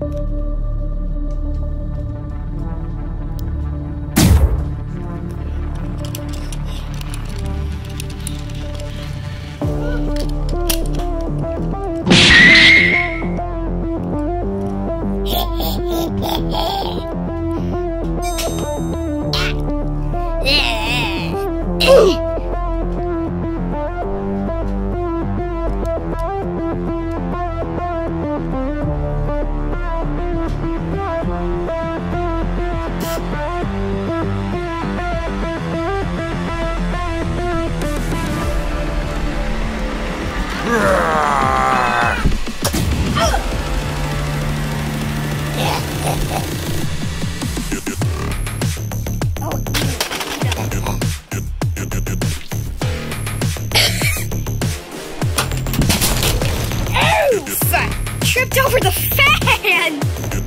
Tripped over the fan!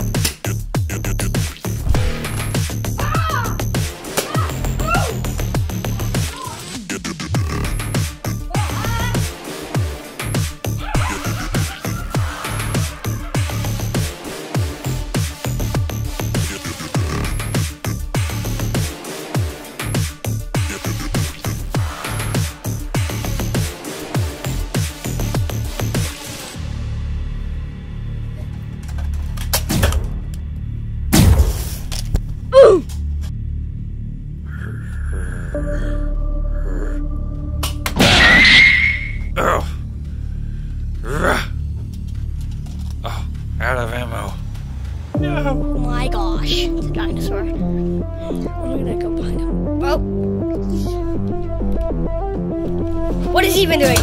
Out of ammo. No. Oh my gosh. It's a dinosaur. I'm gonna go behind him. Oh. What is he even doing?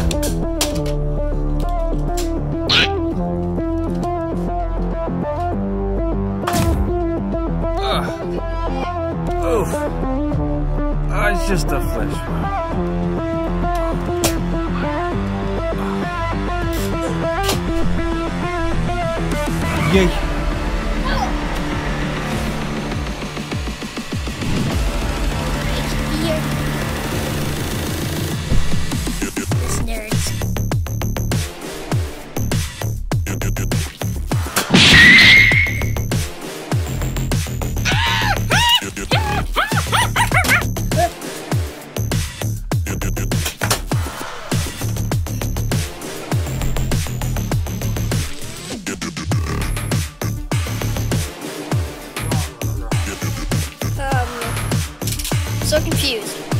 Oof. Oh, it's just a flesh wound. Yay. This nerds. So confused.